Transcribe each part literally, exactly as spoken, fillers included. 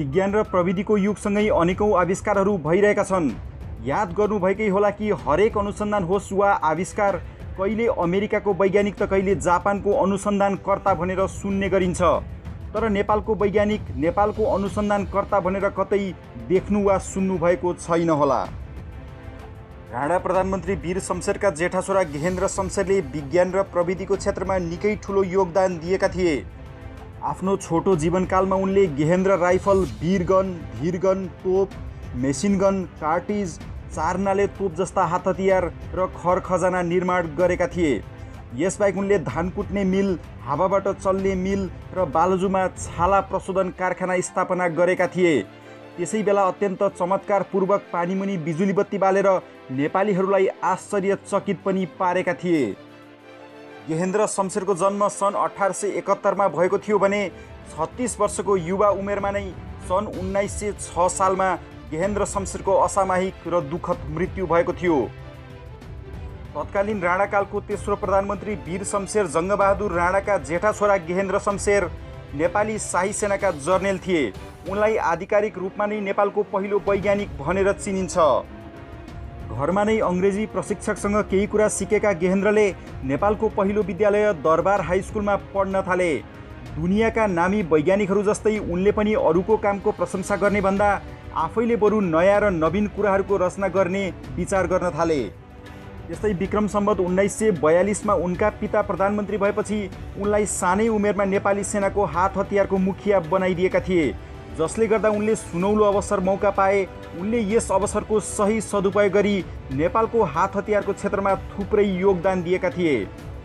विज्ञान र प्रविधिको युगसँगै अनेकौं आविष्कारहरू भइरहेका छन्। याद गर्नुभएकै होला कि हरेक अनुसन्धान होस् वा आविष्कार कहिले अमेरिकाको वैज्ञानिक त कहिले जापानको अनुसन्धानकर्ता भनेर सुन्ने गरिन्छ। तर नेपालको वैज्ञानिक नेपालको अनुसन्धानकर्ता भनेर कतै देख्नु वा सुन्नु भएको छैन होला। राणा प्रधानमन्त्री वीर शमशेरका जेठा छोरा गेहेन्द्र शमशेरले विज्ञान र प्रविधिको क्षेत्रमा निकै ठुलो योगदान दिएका थिए। आफ्नो छोटो जीवनकालमा उनले गेहेन्द्र राइफल, वीरगन, धीरगन, तोप, मेसिनगन, कार्टिज, चारनाले तोप जस्ता हात हतियार र खर खजाना निर्माण गरेका थिए। यसबाहेक उनले धान कुट्ने मिल, हावाबाट चल्ने मिल र बालजुमा छाला प्रशोधन कारखाना स्थापना गरेका थिए। त्यसै बेला अत्यन्त चमत्कारपूर्वक पानीमुनि बिजुली बत्ती बालेर नेपालीहरूलाई आश्चर्यचकित पनि पारेका थिए। गेहेन्द्र शमशेरको जन्म सन् अठार सय एकहत्तरमा भएको थियो भने छत्तीस वर्षको युवा उमेरमा नै सन् उन्नाइस सय छ सालमा गेहेन्द्र शमशेरको असामयिक र दुःखद मृत्यु भएको थियो। तत्कालीन राणाकालको तेस्रो प्रधानमन्त्री वीर शमशेर जङ्गबहादुर राणाका जेठा छोरा गेहेन्द्र शमशेर नेपाली शाही सेनाका जर्नेल थिए। उनलाई आधिकारिक रूपमा नै नेपालको पहिलो वैज्ञानिक भनेर चिनिन्छ। घरमा नै अङ्ग्रेजी प्रशिक्षकसँग केही कुरा सिकेका गेहेन्द्रले नेपालको पहिलो विद्यालय दरबार हाई स्कुलमा पढ्न थाले। दुनियाँका नामी वैज्ञानिकहरू जस्तै उनले पनि अरूको कामको प्रशंसा गर्ने भन्दा आफैले बरु नयाँ र नवीन कुराहरूको रचना गर्ने विचार गर्न थाले। त्यस्तै विक्रम सम्वत उन्नाइस सय बयालिसमा उनका पिता प्रधानमन्त्री भएपछि उनलाई सानै उमेरमा नेपाली सेनाको हात हतियारको मुखिया बनाइदिएका थिए, जसले गर्दा उनले सुनौलो अवसर मौका पाए। उनले यस अवसरको सही सदुपयोग गरी नेपालको हात हतियारको क्षेत्रमा थुप्रै योगदान दिएका थिए।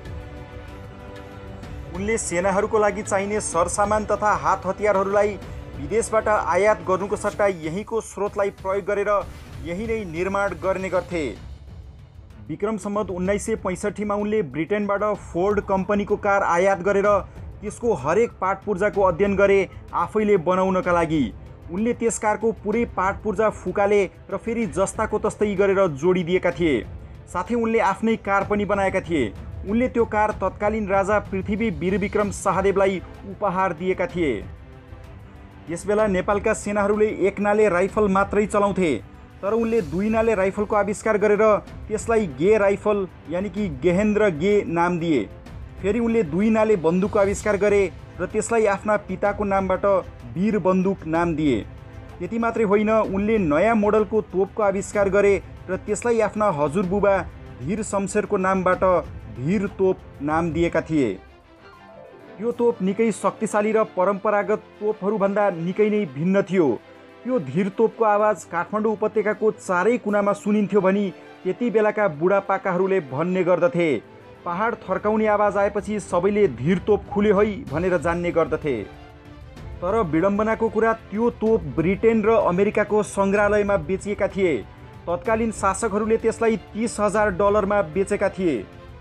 उनले सेनाहरूको लागि चाहिने सरसामान तथा हात हतियारहरूलाई विदेशबाट आयात गर्नुको सट्टा यहीँको स्रोतलाई प्रयोग गरेर यही नै निर्माण गर्ने गर्थे। विक्रम सम्वत उन्नाइस सय पैँसठीमा उनले ब्रिटेनबाट फोर्ड कम्पनीको कार आयात गरेर त्यसको हरेक पार्ट पूर्जाको अध्ययन गरे आफैले बनाउनका लागि। उनले त्यस कारको पुरै पार्ट पूर्जा फुकाले र फेरि जस्ताको तस्तै गरेर जोडिदिएका थिए। साथै उनले आफ्नै कार पनि बनाएका थिए। उनले त्यो कार तत्कालीन राजा पृथ्वी वीरविक्रम शाहदेवलाई उपहार दिएका थिए। त्यसबेला नेपालका सेनाहरूले एक नाले राइफल मात्रै चलाउँथे, तर उनले दुई नाले राइफलको आविष्कार गरेर त्यसलाई गे राइफल यानि कि गेहेन्द्र गे नाम दिए। फेरि उनले दुई नाले बन्दुकको आविष्कार गरे र त्यसलाई आफ्ना पिताको नामबाट वीर बन्दुक नाम दिए। त्यति मात्रै होइन, उनले नयाँ मोडलको तोपको आविष्कार गरे र त्यसलाई आफ्ना हजुरबुबा धीर शमशेरको नामबाट धीर तोप नाम दिएका थिए। यो तोप निकै शक्तिशाली र परम्परागत तोपहरूभन्दा निकै नै भिन्न थियो। यो धीर तोपको आवाज काठमाडौँ उपत्यकाको चारै कुनामा सुनिन्थ्यो भनी त्यति बेलाका बुढापाकाहरूले भन्ने गर्दथे। पहाड थर्काउने आवाज आएपछि सबैले धीर तोप खुल्यो है भनेर जान्ने गर्दथे। तर विडम्बनाको कुरा, त्यो तोप ब्रिटेन र अमेरिकाको सङ्ग्रहालयमा बेचिएका थिए। तत्कालीन शासकहरूले त्यसलाई तीस हजार डलरमा बेचेका थिए।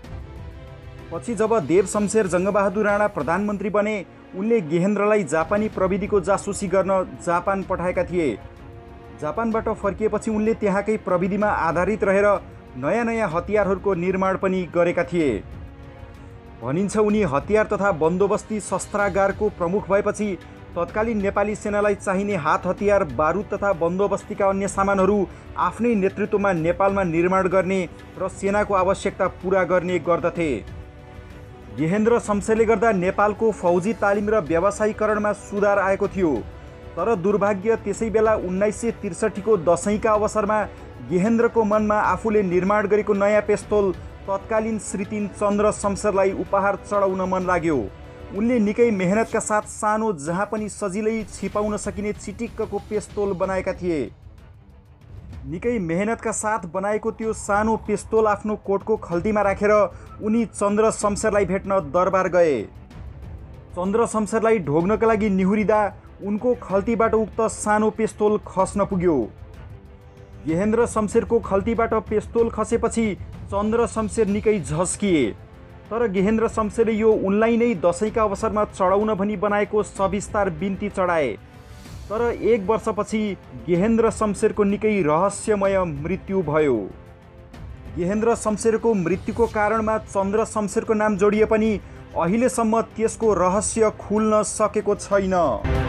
पछि जब देव शमशेर जङ्गबहादुर राणा प्रधानमन्त्री बने, उनले गेहेन्द्रलाई जापानी प्रविधिको जासुसी गर्न जापान पठाएका थिए। जापानबाट फर्किएपछि उनले त्यहाँकै प्रविधिमा आधारित रहेर नयाँ नयाँ हतियारहरूको निर्माण पनि गरेका थिए। भनिन्छ उनी हतियार तथा बन्दोबस्ती शस्त्रागारको प्रमुख भएपछि तत्कालीन नेपाली सेनालाई चाहिने हात हतियार, बारुद तथा बन्दोबस्तीका अन्य सामानहरू आफ्नै नेतृत्वमा नेपालमा निर्माण गर्ने र सेनाको आवश्यकता पुरा गर्ने गर्दथे। गेहेन्द्र शमशेरले गर्दा नेपालको फौजी तालिम र व्यावसायीकरणमा सुधार आएको थियो। तर दुर्भाग्य, त्यसै बेला उन्नाइस सय त्रिसठीको दसैँका अवसरमा गेहेन्द्रको मनमा आफूले निर्माण गरेको नयाँ पेस्तोल तत्कालीन श्रीतिन चन्द्र शमशेरलाई उपहार चढाउन मन लाग्यो। उनले निकै मेहनतका साथ सानो, जहाँ पनि सजिलै छिपाउन सकिने चिटिक्कको पेस्तोल बनाएका थिए। निकै मेहनतका साथ बनाएको त्यो सानो पेस्तोल आफ्नो कोटको खल्तीमा राखेर उनी चन्द्र शमशेरलाई भेट्न दरबार गए। चन्द्र शमशेरलाई ढोग्नका लागि निहुरिँदा उनको खल्तीबाट उक्त सानो पेस्तोल खस्न पुग्यो। गेहेन्द्र शमशेरको खल्तीबाट पेस्तोल खसेपछि चन्द्र शमशेर निकै झस्किए। तर गेहेन्द्र शमशेरले यो उनलाई नै दसैँका अवसरमा चढाउन भनी बनाएको सविस्तार बिन्ती चढाए। तर एक वर्षपछि गेहेन्द्र शमशेरको निकै रहस्यमय मृत्यु भयो। गेहेन्द्र शमशेरको मृत्युको कारणमा चन्द्र शमशेरको नाम जोडिए पनि अहिलेसम्म त्यसको रहस्य खुल्न सकेको छैन।